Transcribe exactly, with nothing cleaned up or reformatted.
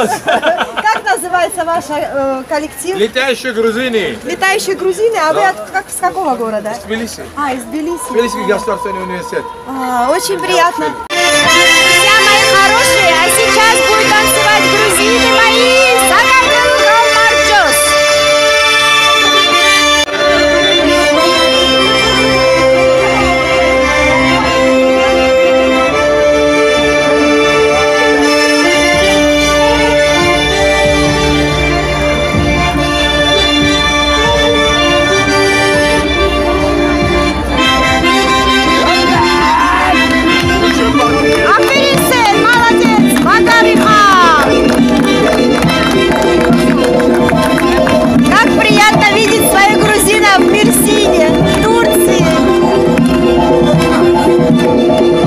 Как называется ваш э, коллектив? Летающие грузины. Летающие грузины? А вы от, как, с какого города? С Тбилиси. А, из Тбилиси. Тбилисский государственный университет. А, очень приятно. Друзья мои хорошие, а сейчас будут танцевать грузины мои. Сагатыргал Марджос. Как приятно видеть своих грузинов в Мерсине, в Турции.